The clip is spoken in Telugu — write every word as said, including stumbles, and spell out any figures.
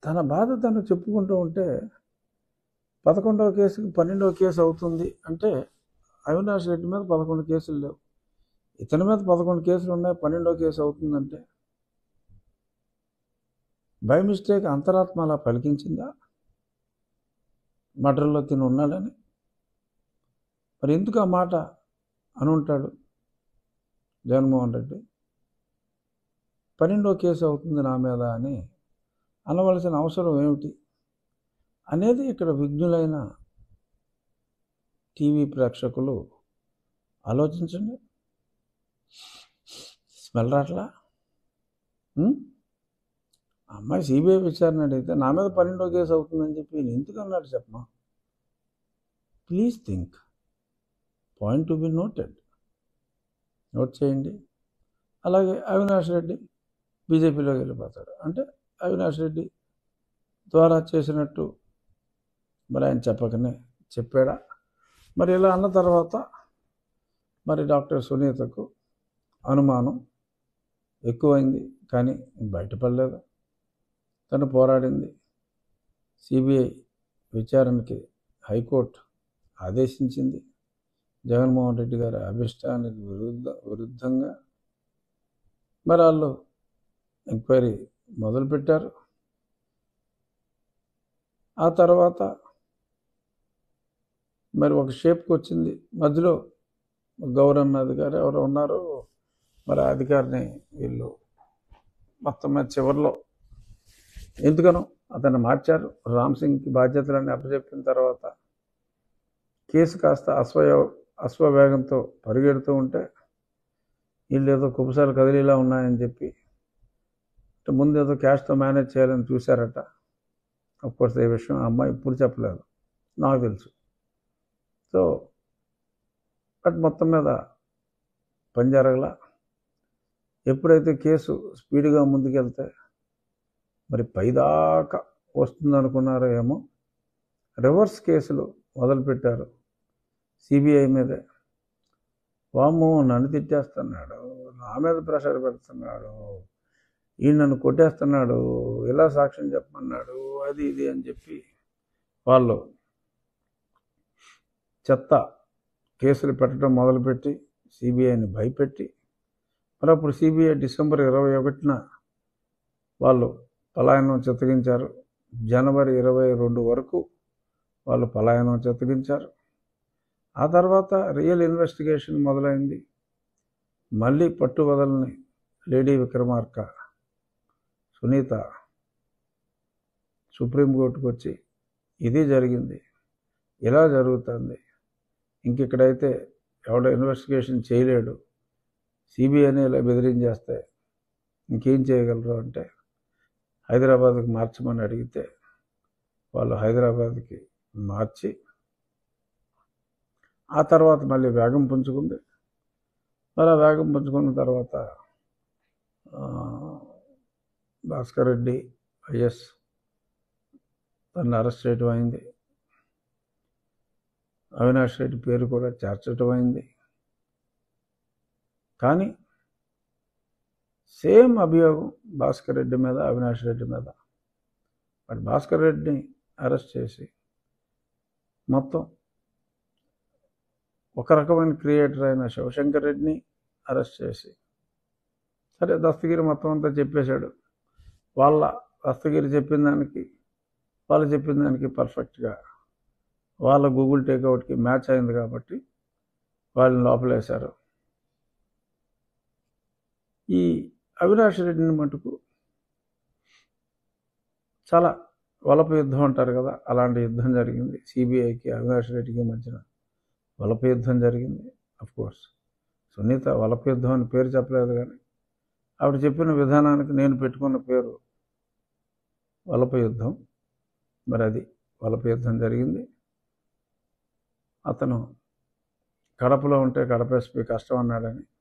తన బాధ తను చెప్పుకుంటూ ఉంటే పదకొండవ కేసుకి పన్నెండవ కేసు అవుతుంది అంటే అవినాష్ రెడ్డి మీద పదకొండు కేసులు లేవు, ఇతని మీద పదకొండు కేసులు ఉన్నాయి, పన్నెండవ కేసు అవుతుందంటే బై మిస్టేక్ అంతరాత్మ అలా పలికించిందా మర్డర్లో తిని ఉన్నాడని? మరి ఎందుకు ఆ మాట అని ఉంటాడు జగన్మోహన్ రెడ్డి? పన్నెండో కేసు అవుతుంది నా మీద అని అనవలసిన అవసరం ఏమిటి అనేది ఇక్కడ విజ్ఞులైన టీవీ ప్రేక్షకులు ఆలోచించండి. స్మెల్ రాట్లా? అమ్మాయి సిబిఐ విచారణ అడిగితే నా మీద పన్నెండో కేసు అవుతుందని చెప్పి నేను ఎందుకు అన్నాడు చెప్పమా? Please think, point to be noted, note చేయండి. అలాగే అవినాష్ రెడ్డి బీజేపీలోకి వెళ్ళిపోతాడు అంటే అవినాష్ రెడ్డి ద్వారా చేసినట్టు మరి ఆయన చెప్పకనే చెప్పాడా? మరి ఇలా అన్న తర్వాత మరి డాక్టర్ సునీతకు అనుమానం ఎక్కువైంది, కానీ బయటపడలేదు. తను పోరాడింది. సిబిఐ విచారణకి హైకోర్టు ఆదేశించింది. జగన్మోహన్ రెడ్డి గారి అభిష్టానికి విరుద్ధ విరుద్ధంగా మరి వాళ్ళు ఎంక్వైరీ మొదలుపెట్టారు. ఆ తర్వాత మరి ఒక షేప్కి వచ్చింది. మధ్యలో గౌరవ అధికారి ఎవరు ఉన్నారు, మరి ఆ అధికారిని వీళ్ళు మొత్తం మీద చివరిలో ఎందుకనో అతన్ని మార్చారు. రామ్ సింగ్కి బాధ్యతలన్నీ అప్పచెప్పిన తర్వాత కేసు కాస్త అశ్వయ అశ్వవేగంతో పరిగెడుతూ ఉంటే వీళ్ళు ఏదో కుబసాలు కదిలీలా ఉన్నాయని చెప్పి ముందు ఏదో క్యాష్తో మేనేజ్ చేయాలని చూశారట. అఫ్కోర్స్ ఈ విషయం ఆ అమ్మాయి ఇప్పుడు చెప్పలేదు, నాకు తెలుసు. సో బట్ మొత్తం మీద పని జరగల. ఎప్పుడైతే కేసు స్పీడ్గా ముందుకెళ్తే మరి పైదాకా వస్తుందనుకున్నారో ఏమో, రివర్స్ కేసులు మొదలుపెట్టారు సిబిఐ మీదే. వామ్మో నన్ను తిట్టేస్తున్నాడు, నా మీద ప్రెషర్ పెడుతున్నాడు, ఈయన నన్ను కొట్టేస్తున్నాడు, ఇలా సాక్ష్యం చెప్పమన్నాడు, అది ఇది అని చెప్పి వాళ్ళు చెత్త కేసులు పెట్టడం మొదలుపెట్టి సిబిఐని భయపెట్టి మరి అప్పుడు సిబిఐ డిసెంబర్ ఇరవై ఒకటిన వాళ్ళు పలాయనం చిత్తగించారు. జనవరి ఇరవై రెండు వరకు వాళ్ళు పలాయనం చిత్తగించారు. ఆ తర్వాత రియల్ ఇన్వెస్టిగేషన్ మొదలైంది. మళ్ళీ పట్టు వదలని లేడీ విక్రమార్క సునీత సుప్రీంకోర్టుకు వచ్చి ఇది జరిగింది, ఇలా జరుగుతుంది, ఇంకెక్కడైతే ఎవడో ఇన్వెస్టిగేషన్ చేయలేడు, సిబిఐని ఇలా బెదిరించేస్తే ఇంకేం చేయగలరు అంటే హైదరాబాద్కి మార్చమని అడిగితే వాళ్ళు హైదరాబాద్కి మార్చి ఆ తర్వాత మళ్ళీ వేగం పుంజుకుంది. మరి ఆ వేగం పుంజుకున్న తర్వాత భాస్కర్ రెడ్డి వైఎస్ తను అరెస్ట్ చేయడం అయింది. అవినాష్ రెడ్డి పేరు కూడా చేర్చడం అయింది. కానీ సేమ్ అభియోగం భాస్కర్ రెడ్డి మీద, అవినాష్ రెడ్డి మీద. బట్ భాస్కర్ రెడ్డిని అరెస్ట్ చేసి మొత్తం ఒక రకమైన క్రియేటర్ అయిన శివశంకర్ రెడ్డిని అరెస్ట్ చేసి సరే దస్తగిరి మొత్తం అంతా చెప్పేశాడు. వాళ్ళ దస్తగిరి చెప్పిన దానికి వాళ్ళు చెప్పిన దానికి పర్ఫెక్ట్గా వాళ్ళ గూగుల్ టేక్అవుట్కి మ్యాచ్ అయింది కాబట్టి వాళ్ళని లోపలేశారు. ఈ అవినాష్ రెడ్డిని మటుకు చాలా వలప యుద్ధం అంటారు కదా, అలాంటి యుద్ధం జరిగింది. సిబిఐకి అవినాష్ రెడ్డికి మధ్యన వలప యుద్ధం జరిగింది. అఫ్కోర్స్ సునీత వలప యుద్ధం అని పేరు చెప్పలేదు, కానీ ఆవిడ చెప్పిన విధానానికి నేను పెట్టుకున్న పేరు వలప యుద్ధం. మరి అది వలప యుద్ధం జరిగింది. అతను కడపలో ఉంటే కడప ఎస్పీ కష్టం అన్నాడని